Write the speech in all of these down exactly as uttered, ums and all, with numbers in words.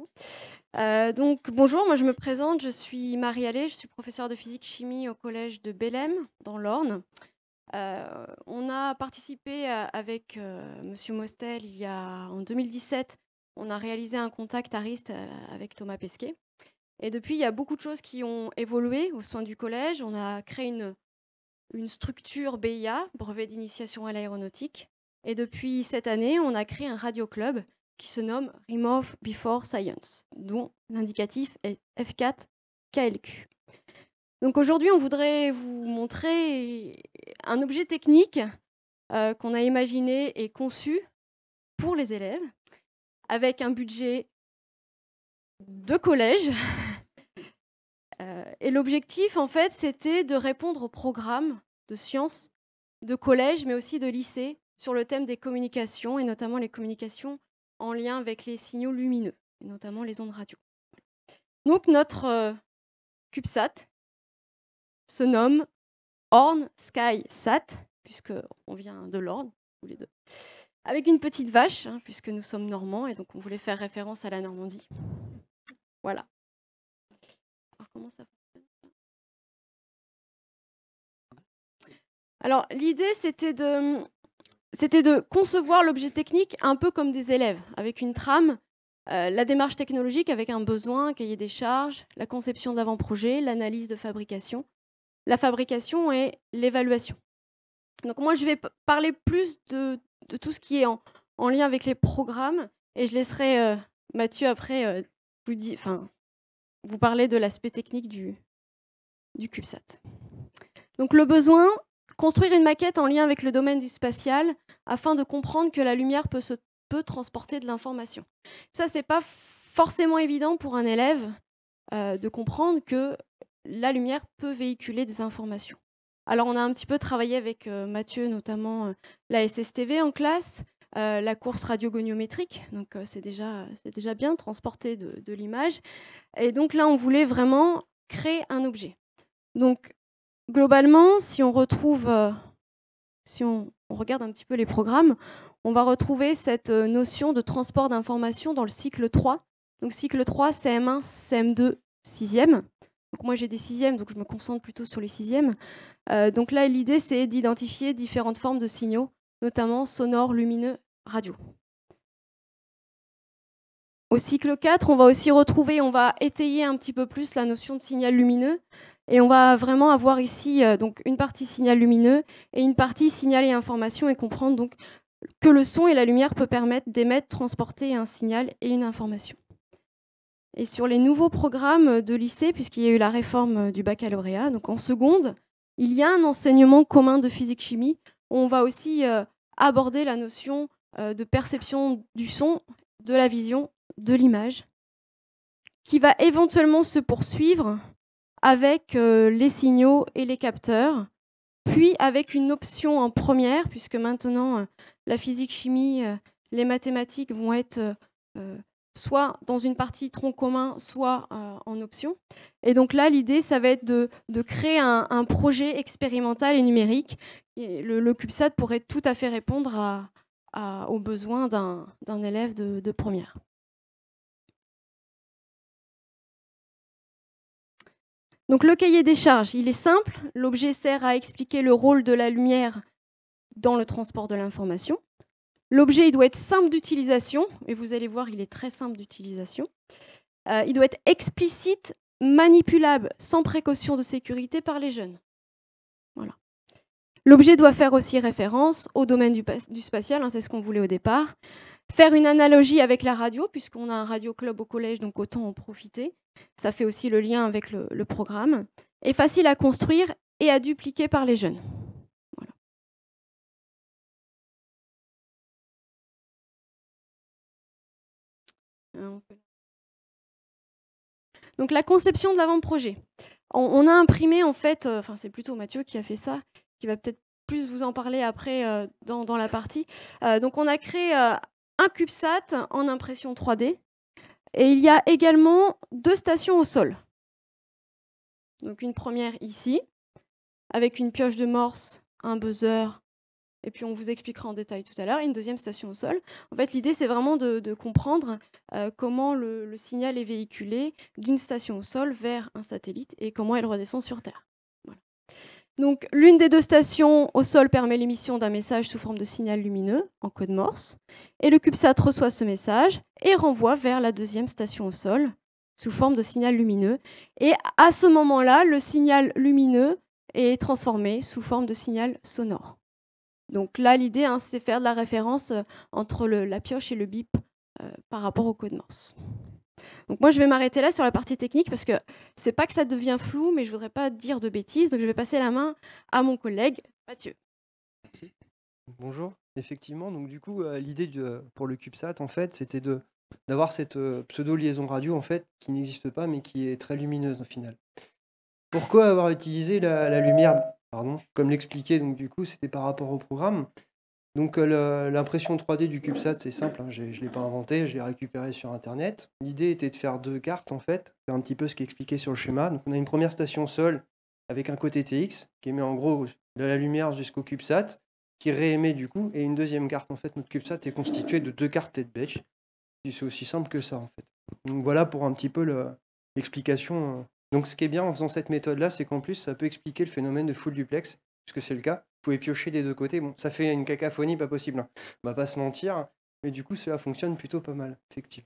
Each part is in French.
coup. Euh, donc, bonjour, moi je me présente, je suis Marie Allais, je suis professeure de physique-chimie au collège de Bellem, dans l'Orne. Euh, on a participé à- avec euh, Monsieur Mostel il y a, en deux mille dix-sept, on a réalisé un contact ARIST euh, avec Thomas Pesquet. Et depuis, il y a beaucoup de choses qui ont évolué au sein du collège. On a créé une, une structure B I A, brevet d'initiation à l'aéronautique. Et depuis cette année, on a créé un radio club qui se nomme Remove Before Science, dont l'indicatif est F quatre K L Q. Donc aujourd'hui, on voudrait vous montrer un objet technique euh, qu'on a imaginé et conçu pour les élèves, avec un budget de collège. Euh, et l'objectif, en fait, c'était de répondre au programme de sciences de collège, mais aussi de lycée, sur le thème des communications, et notamment les communications en lien avec les signaux lumineux, et notamment les ondes radio. Donc notre euh, CubeSat se nomme Orne Sky Sat, puisqu'on vient de l'Orne, tous les deux, avec une petite vache, hein, puisque nous sommes normands, et donc on voulait faire référence à la Normandie. Voilà. Alors, comment ça fonctionne ? Alors, l'idée, c'était de, c'était de concevoir l'objet technique un peu comme des élèves, avec une trame, euh, la démarche technologique avec un besoin, un cahier des charges, la conception de l'avant-projet, l'analyse de fabrication, la fabrication et l'évaluation. Donc moi, je vais p- parler plus de, de tout ce qui est en, en lien avec les programmes, et je laisserai euh, Mathieu après euh, vous, di- enfin, vous parler de l'aspect technique du, du CubeSat. Donc le besoin, construire une maquette en lien avec le domaine du spatial afin de comprendre que la lumière peut, se, peut transporter de l'information. Ça, c'est pas forcément évident pour un élève euh, de comprendre que la lumière peut véhiculer des informations. Alors on a un petit peu travaillé avec euh, Mathieu, notamment euh, la S S T V en classe, euh, la course radiogoniométrique, donc euh, c'est déjà, c'est déjà bien transporté de, de l'image. Et donc là, on voulait vraiment créer un objet. Donc globalement, si on retrouve, euh, si on, on regarde un petit peu les programmes, on va retrouver cette euh, notion de transport d'informations dans le cycle trois. Donc cycle trois, C M un, C M deux, sixième. Donc moi j'ai des sixièmes, donc je me concentre plutôt sur les sixièmes. Euh, donc là, l'idée, c'est d'identifier différentes formes de signaux, notamment sonores, lumineux, radio. Au cycle quatre, on va aussi retrouver, on va étayer un petit peu plus la notion de signal lumineux. Et on va vraiment avoir ici euh, donc une partie signal lumineux et une partie signal et information, et comprendre donc que le son et la lumière peuvent permettre d'émettre, transporter un signal et une information. Et sur les nouveaux programmes de lycée, puisqu'il y a eu la réforme du baccalauréat, donc en seconde, il y a un enseignement commun de physique-chimie où on va aussi euh, aborder la notion euh, de perception du son, de la vision, de l'image, qui va éventuellement se poursuivre avec euh, les signaux et les capteurs, puis avec une option en première, puisque maintenant euh, la physique-chimie, euh, les mathématiques vont être euh, euh, soit dans une partie tronc commun, soit euh, en option. Et donc là, l'idée, ça va être de, de créer un, un projet expérimental et numérique. Et le, le CubeSat pourrait tout à fait répondre à, à, aux besoins d'un, d'un élève de, de première. Donc le cahier des charges, il est simple. L'objet sert à expliquer le rôle de la lumière dans le transport de l'information. L'objet, il doit être simple d'utilisation, et vous allez voir, il est très simple d'utilisation. Euh, il doit être explicite, manipulable, sans précaution de sécurité par les jeunes. Voilà. L'objet doit faire aussi référence au domaine du, du spatial, hein, c'est ce qu'on voulait au départ. Faire une analogie avec la radio, puisqu'on a un radio club au collège, donc autant en profiter. Ça fait aussi le lien avec le, le programme. Et facile à construire et à dupliquer par les jeunes. Voilà. Donc la conception de l'avant-projet. On, on a imprimé en fait, euh, enfin c'est plutôt Mathieu qui a fait ça, qui va peut-être plus vous en parler après euh, dans, dans la partie. Euh, donc on a créé euh, un CubeSat en impression trois D, et il y a également deux stations au sol. Donc une première ici, avec une pioche de Morse, un buzzer et puis on vous expliquera en détail tout à l'heure, et une deuxième station au sol. En fait, l'idée, c'est vraiment de, de comprendre euh, comment le, le signal est véhiculé d'une station au sol vers un satellite et comment elle redescend sur Terre. Voilà. Donc, l'une des deux stations au sol permet l'émission d'un message sous forme de signal lumineux en code Morse, et le CubeSat reçoit ce message et renvoie vers la deuxième station au sol sous forme de signal lumineux. Et à ce moment-là, le signal lumineux est transformé sous forme de signal sonore. Donc là, l'idée, hein, c'est faire de la référence euh, entre le, la pioche et le bip euh, par rapport au code Morse. Donc moi, je vais m'arrêter là sur la partie technique parce que c'est pas que ça devient flou, mais je voudrais pas dire de bêtises. Donc je vais passer la main à mon collègue Mathieu. Merci. Bonjour. Effectivement, donc du coup, euh, l'idée de- pour le CubeSat, en fait, c'était de d'avoir cette euh, pseudo-liaison radio, en fait, qui n'existe pas, mais qui est très lumineuse au final. Pourquoi avoir utilisé la, la lumière, pardon, comme l'expliquait, donc du coup, c'était par rapport au programme. Donc euh, le- l'impression trois D du CubeSat, c'est simple, hein, j'ai- je ne l'ai pas inventé, je l'ai récupéré sur Internet. L'idée était de faire deux cartes, en fait, c'est un petit peu ce qui est expliqué sur le schéma. Donc on a une première station sol avec un côté T X qui émet en gros de la lumière jusqu'au CubeSat, qui réémet du coup, et une deuxième carte. En fait, notre CubeSat est constitué de deux cartes tête bêche. C'est aussi simple que ça, en fait. Donc voilà pour un petit peu le- l'explication. euh. Donc ce qui est bien en faisant cette méthode-là, c'est qu'en plus, ça peut expliquer le phénomène de full duplex, puisque c'est le cas. Vous pouvez piocher des deux côtés. Bon, ça fait une cacophonie pas possible, hein. On va pas se mentir, mais du coup, cela fonctionne plutôt pas mal, effectivement.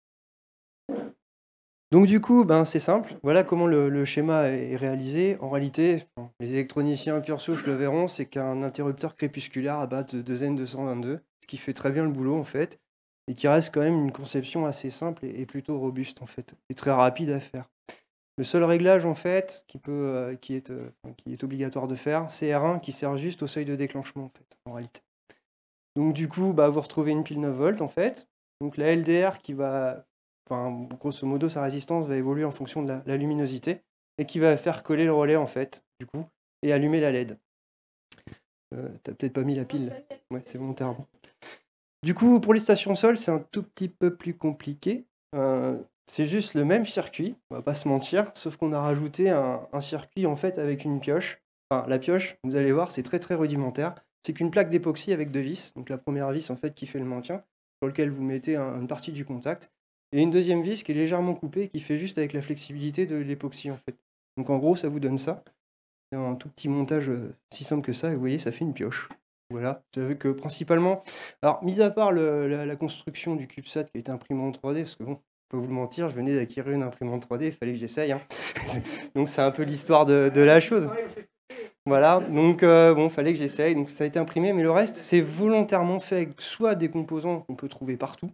Donc du coup, ben, c'est simple. Voilà comment le, le schéma est réalisé. En réalité, bon, les électroniciens pur souche le verront, c'est qu'un interrupteur crépusculaire à base de deux N deux cent vingt-deux, ce qui fait très bien le boulot en fait, et qui reste quand même une conception assez simple et, et plutôt robuste en fait, et très rapide à faire. Le seul réglage en fait qui, peut, euh, qui, est, euh, qui est obligatoire de faire, c'est R un qui sert juste au seuil de déclenchement en fait, en réalité. Donc du coup, bah, vous retrouvez une pile neuf volts en fait. Donc la L D R qui va, enfin grosso modo, sa résistance va évoluer en fonction de la, la luminosité et qui va faire coller le relais en fait, du coup, et allumer la L E D. Euh, T'as peut-être pas mis la pile. Ouais, c'est volontaire. Du coup, pour les stations sol, c'est un tout petit peu plus compliqué. Euh, c'est juste le même circuit, on va pas se mentir, sauf qu'on a rajouté un, un circuit en fait avec une pioche. Enfin, la pioche, vous allez voir, c'est très très rudimentaire. C'est qu'une plaque d'époxy avec deux vis. Donc la première vis en fait qui fait le maintien, sur lequel vous mettez un- une partie du contact, et une deuxième vis qui est légèrement coupée, qui fait juste avec la flexibilité de l'époxy en fait. Donc en gros, ça vous donne ça. C'est un tout petit montage euh, si simple que ça, et vous voyez, ça fait une pioche. Voilà, vous savez que principalement, alors mis à part le- la, la construction du CubeSat qui a été imprimé en trois D, parce que bon, je peux vous le mentir, je venais d'acquérir une imprimante trois D, il fallait que j'essaye, hein. Donc c'est un peu l'histoire de, de la chose. Voilà, donc euh, bon, fallait que j'essaye, donc ça a été imprimé, mais le reste, c'est volontairement fait avec soit des composants qu'on peut trouver partout,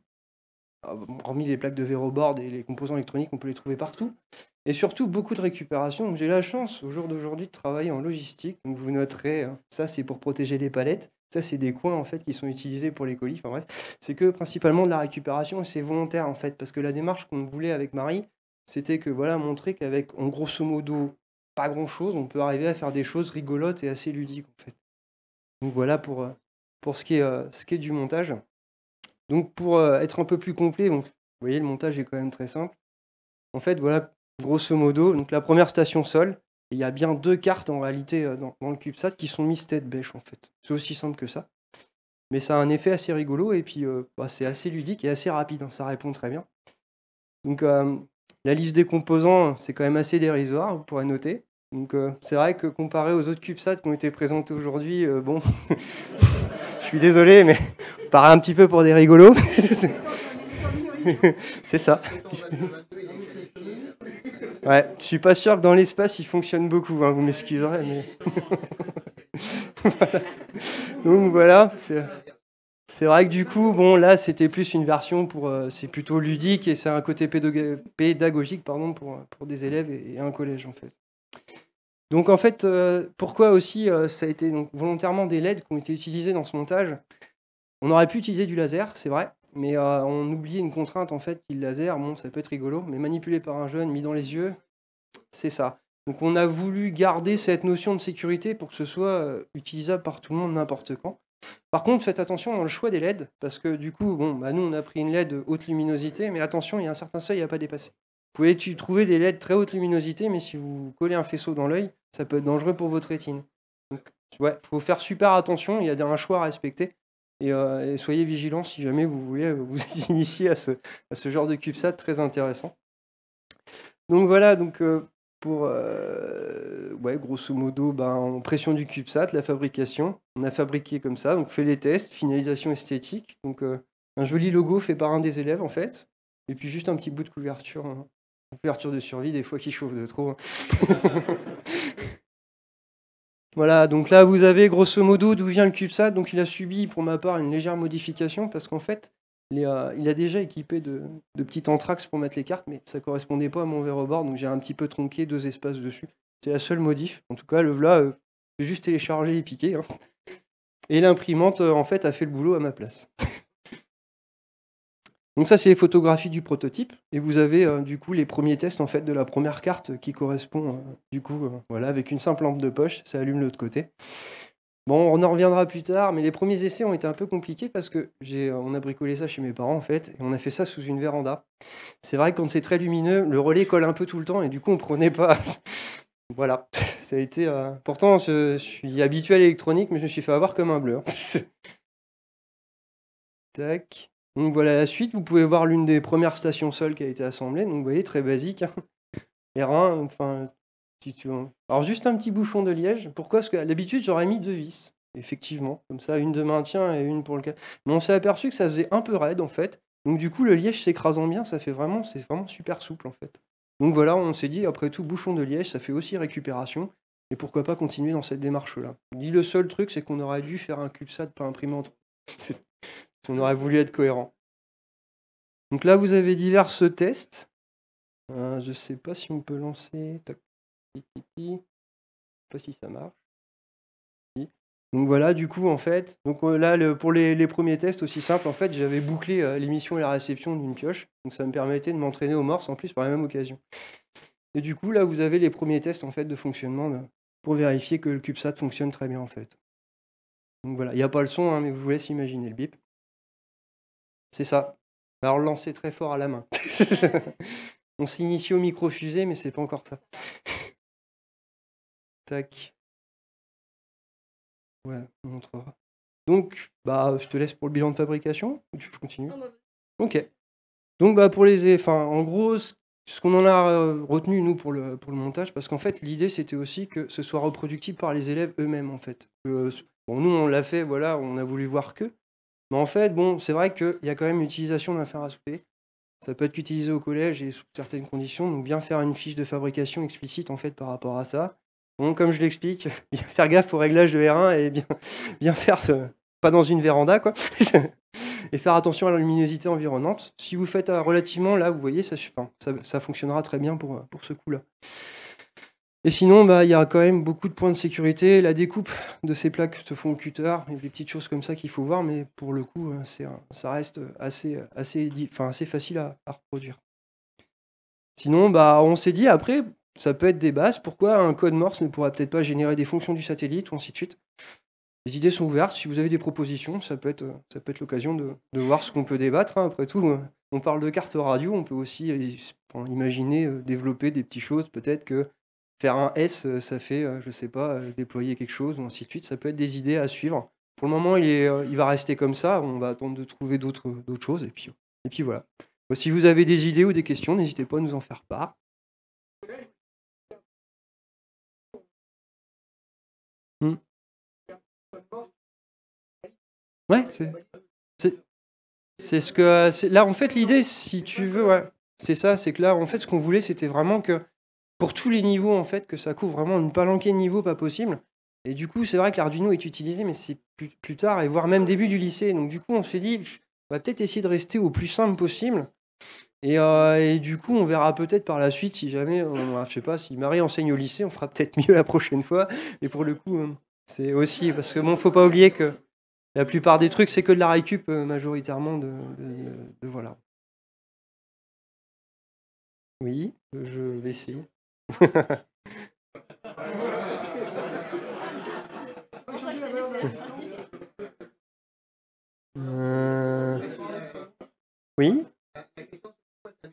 hormis les plaques de Veroboard et les composants électroniques, on peut les trouver partout. Et surtout, beaucoup de récupération. Donc, j'ai la chance, au jour d'aujourd'hui, de travailler en logistique. Donc, vous noterez, hein, ça, c'est pour protéger les palettes. Ça, c'est des coins, en fait, qui sont utilisés pour les colis. Enfin, bref, c'est que principalement de la récupération et c'est volontaire, en fait. Parce que la démarche qu'on voulait avec Marie, c'était que, voilà, montrer qu'avec, en grosso modo, pas grand-chose, on peut arriver à faire des choses rigolotes et assez ludiques, en fait. Donc, voilà pour, euh, pour ce qui est, euh, ce qui est du montage. Donc pour euh, être un peu plus complet, donc, vous voyez, le montage est quand même très simple. En fait, voilà, grosso modo, donc la première station sol, et il y a bien deux cartes en réalité euh, dans, dans le CubeSat qui sont mises tête bêche en fait. C'est aussi simple que ça. Mais ça a un effet assez rigolo et puis euh, bah, c'est assez ludique et assez rapide, hein, ça répond très bien. Donc euh, la liste des composants, c'est quand même assez dérisoire, vous pourrez noter. Donc euh, c'est vrai que comparé aux autres CubeSat qui ont été présentés aujourd'hui, euh, bon, je suis désolé, mais on paraît un petit peu pour des rigolos. C'est ça. Ouais, je suis pas sûr que dans l'espace il fonctionne beaucoup, hein, vous m'excuserez, mais. Voilà. Donc voilà, c'est c'est vrai que du coup, bon, là c'était plus une version pour. euh, c'est plutôt ludique et c'est un côté pédago- pédagogique pardon, pour, pour des élèves et, et un collège en fait. Donc en fait, euh, pourquoi aussi euh, ça a été donc, volontairement des L E D qui ont été utilisés dans ce montage. On aurait pu utiliser du laser, c'est vrai, mais euh, on oubliait une contrainte en fait, le laser, bon, ça peut être rigolo, mais manipulé par un jeune, mis dans les yeux, c'est ça. Donc on a voulu garder cette notion de sécurité pour que ce soit euh, utilisable par tout le monde n'importe quand. Par contre, faites attention dans le choix des L E D, parce que du coup, bon, bah, nous on a pris une L E D haute luminosité, mais attention, il y a un certain seuil à pas dépasser. Vous pouvez tu- trouver des L E D très haute luminosité, mais si vous collez un faisceau dans l'œil, ça peut être dangereux pour votre rétine. Donc ouais, faut faire super attention, il y a un choix à respecter et, euh, et soyez vigilants si jamais vous voulez vous initier à ce, à ce genre de CubeSat très intéressant. Donc voilà, donc euh, pour euh, ouais, grosso modo, ben, en pression du CubeSat, la fabrication, on a fabriqué comme ça, donc fait les tests, finalisation esthétique, donc euh, un joli logo fait par un des élèves en fait, et puis juste un petit bout de couverture, hein. Couverture de survie, des fois qui chauffe de trop. Voilà, donc là vous avez grosso modo d'où vient le CubeSat. Donc il a subi pour ma part une légère modification parce qu'en fait il, est, euh, il a déjà équipé de, de petits anthrax pour mettre les cartes, mais ça correspondait pas à mon verre au bord, donc j'ai un petit peu tronqué deux espaces dessus. C'est la seule modif. En tout cas, le voilà, euh, j'ai juste téléchargé et piqué, hein. Et l'imprimante euh, en fait a fait le boulot à ma place. Donc ça, c'est les photographies du prototype. Et vous avez euh, du coup les premiers tests en fait de la première carte qui correspond euh, du coup euh, voilà, avec une simple lampe de poche, ça allume de l'autre côté. Bon, on en reviendra plus tard, mais les premiers essais ont été un peu compliqués parce que j'ai, euh, on a bricolé ça chez mes parents en fait, et on a fait ça sous une véranda. C'est vrai que quand c'est très lumineux, le relais colle un peu tout le temps et du coup on prenait pas. Voilà, ça a été. euh, Pourtant, je, je suis habitué à l'électronique, mais je me suis fait avoir comme un bleu, hein. Tac. Donc voilà la suite. Vous pouvez voir l'une des premières stations sol qui a été assemblée. Donc vous voyez, très basique, hein. R un, enfin, si tu veux. Alors juste un petit bouchon de liège. Pourquoi? Parce que d'habitude, j'aurais mis deux vis, effectivement. Comme ça, une de maintien et une pour le cas. Mais on s'est aperçu que ça faisait un peu raide, en fait. Donc du coup, le liège s'écrasant bien, ça fait vraiment, c'est vraiment super souple, en fait. Donc voilà, on s'est dit, après tout, bouchon de liège, ça fait aussi récupération. Et pourquoi pas continuer dans cette démarche-là. Dit le seul truc, c'est qu'on aurait dû faire un CubeSat pas imprimé en trois. Si on aurait voulu être cohérent. Donc là, vous avez divers tests. Euh, je sais pas si on peut lancer. Tac, titi. Je sais pas si ça marche. Si. Donc voilà, du coup, en fait, donc euh, là, le- pour les, les premiers tests aussi simples, en fait, j'avais bouclé euh, l'émission et la réception d'une pioche. Donc ça me permettait de m'entraîner aux morses en plus par la même occasion. Et du coup, là, vous avez les premiers tests en fait de fonctionnement là, pour vérifier que le CubeSat fonctionne très bien en fait. Donc voilà, il n'y a pas le son, hein, mais je vous laisse imaginer le bip. C'est ça. Alors lancer très fort à la main. On s'initie au micro-fusée, mais c'est pas encore ça. Tac. Ouais, on montrera. Donc, bah, je te laisse pour le bilan de fabrication. Ou tu- je continue. Ok. Donc, bah, pour les, enfin, en gros, ce ce qu'on en a euh, retenu nous pour le pour le montage, parce qu'en fait, l'idée c'était aussi que ce soit reproductible par les élèves eux-mêmes, en fait. Que, bon, nous, on l'a fait, voilà, on a voulu voir que. Mais en fait, bon, c'est vrai qu'il y a quand même l'utilisation d'un fer à souder. Ça peut être utilisé au collège et sous certaines conditions, donc bien faire une fiche de fabrication explicite en fait par rapport à ça. Bon, comme je l'explique, bien faire gaffe au réglage de R un et bien, bien faire, euh, pas dans une véranda quoi, et faire attention à la luminosité environnante. Si vous faites euh, relativement, là, vous voyez, ça, enfin, ça, ça fonctionnera très bien pour, euh, pour ce coup-là. Et sinon, bah, il y a quand même beaucoup de points de sécurité. La découpe de ces plaques se font au cutter. Il y a des petites choses comme ça qu'il faut voir, mais pour le coup, euh, c'est, un- ça reste assez, assez, di- enfin, assez facile à, à reproduire. Sinon, bah, on s'est dit après, ça peut être des bases. Pourquoi un code Morse ne pourrait peut-être pas générer des fonctions du satellite ou ainsi de suite? Les idées sont ouvertes. Si vous avez des propositions, ça peut être, euh, ça peut être l'occasion de, de voir ce qu'on peut débattre, hein. Après tout, euh, on parle de cartes radio, on peut aussi euh, enfin, imaginer euh, développer des petites choses. Peut-être que faire un S, euh, ça fait, euh, je sais pas, euh, déployer quelque chose ou ainsi de suite. Ça peut être des idées à suivre. Pour le moment, il est, euh, il va rester comme ça. On va attendre de trouver d'autres, d'autres choses et puis, et puis voilà. Bon, si vous avez des idées ou des questions, n'hésitez pas à nous en faire part. Hmm. Ouais, c'est c'est c'est ce que c'est là en fait l'idée si tu veux ouais, c'est ça, c'est que là en fait ce qu'on voulait c'était vraiment que pour tous les niveaux en fait que ça couvre vraiment une palanquée de niveaux pas possible. Et du coup, c'est vrai que l'Arduino est utilisé mais c'est plus, plus tard et voire même début du lycée. Donc du coup, on s'est dit on va peut-être essayer de rester au plus simple possible. Et, euh, et du coup, on verra peut-être par la suite si jamais on, je sais pas si Marie enseigne au lycée, on fera peut-être mieux la prochaine fois. Et pour le coup, euh, c'est aussi parce que bon, faut pas oublier que la plupart des trucs, c'est que de la récup euh, majoritairement de, de- de- voilà. Oui, je vais essayer. Euh, Oui.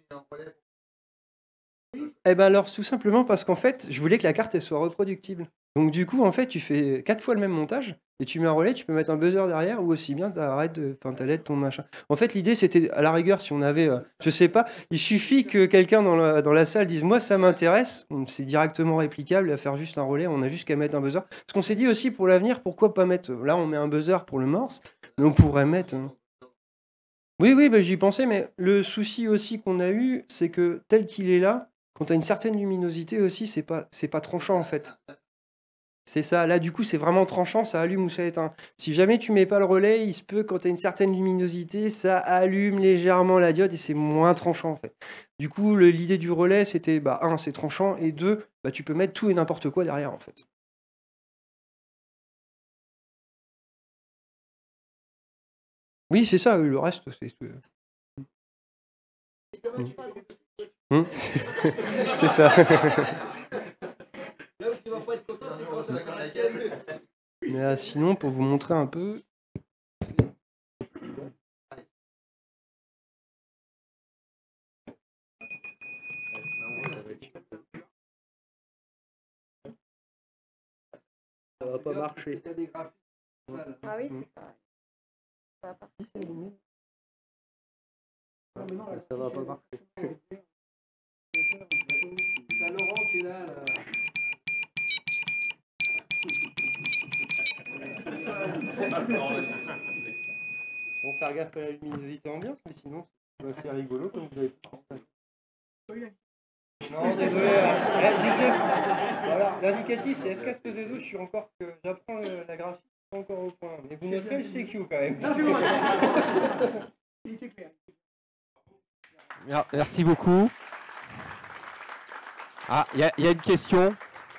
Eh ben alors, tout simplement parce qu'en fait, je voulais que la carte elle soit reproductible. Donc du coup, en fait, tu fais quatre fois le même montage et tu mets un relais, tu peux mettre un buzzer derrière ou aussi bien t'arrêtes de, enfin, ta L E D, ton machin. En fait, l'idée, c'était à la rigueur, si on avait, euh, je sais pas, il suffit que quelqu'un dans la, dans la salle dise, moi, ça m'intéresse. On- C'est directement réplicable, à faire juste un relais, on a juste qu'à mettre un buzzer. Parce qu'on s'est dit aussi pour l'avenir, pourquoi pas mettre, là, on met un buzzer pour le morse, mais on pourrait mettre. euh, Oui, oui, bah, j'y pensais, mais le souci aussi qu'on a eu, c'est que tel qu'il est là, quand tu as une certaine luminosité aussi, c'est pas, c'est pas tranchant en fait. C'est ça, là du coup c'est vraiment tranchant, ça allume ou ça éteint. Si jamais tu mets pas le relais, il se peut quand tu as une certaine luminosité, ça allume légèrement la diode et c'est moins tranchant en fait. Du coup, le- l'idée du relais c'était, bah, un, c'est tranchant et deux, bah, tu peux mettre tout et n'importe quoi derrière en fait. Oui, c'est ça, oui, le reste c'est. Hmm. C'est ça. Mais euh, sinon, pour vous montrer un peu. Ça va pas marcher. Ah oui, Hmm. c'est pas. Ça va pas. Ça va pas marcher. C'est Laurent qui est là. là. Bon, faire gaffe à la luminosité ambiante, mais sinon, c'est assez rigolo comme vous avez pu constater. Non, désolé. euh, eh, j'ai déjà- Voilà, l'indicatif c'est F quatre Z douze, je suis encore que j'apprends le- la graphique, pas encore au point. Mais vous noterez le C Q quand même. Il était clair. Mer- Merci beaucoup. Ah, il y, a- il y a une question.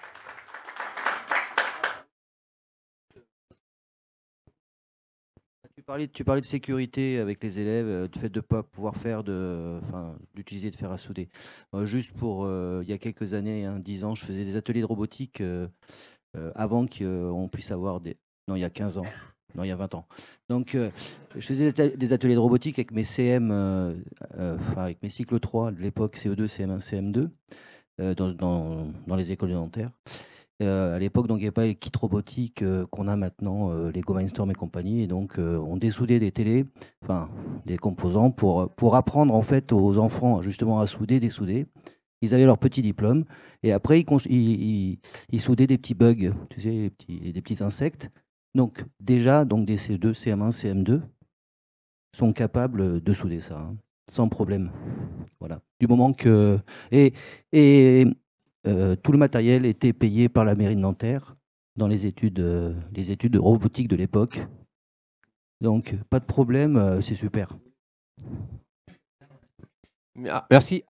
Tu parlais, tu parlais de sécurité avec les élèves, euh, du fait de ne pas pouvoir faire de, enfin, d'utiliser de fer à souder. Euh, juste pour, euh, il y a quelques années, hein, dix ans, je faisais des ateliers de robotique euh, euh, avant qu'on puisse avoir des, non, il y a quinze ans, non, il y a vingt ans. Donc, euh, je faisais des atel- des ateliers de robotique avec mes C M, euh, euh, enfin, avec mes cycles trois de l'époque, C E deux, C M un, C M deux, euh, dans, dans, dans les écoles élémentaires. Euh, à l'époque, donc, il n'y avait pas les kits robotiques euh, qu'on a maintenant, euh, Lego Mindstorm et compagnie. Et donc, euh, on dessoudait des télés, enfin, des composants pour, pour apprendre en fait aux enfants justement à souder, dessouder. Ils avaient leur petit diplôme et après, ils, cons- ils, ils- ils soudaient des petits bugs, tu sais, des petits, des petits insectes. Donc, déjà, donc des C E deux, C M un, C M deux sont capables de souder ça, hein, sans problème. Voilà. Du moment que. Et, et euh, tout le matériel était payé par la mairie de Nanterre dans les études, euh, les études de robotique de l'époque. Donc, pas de problème, euh, c'est super. Merci.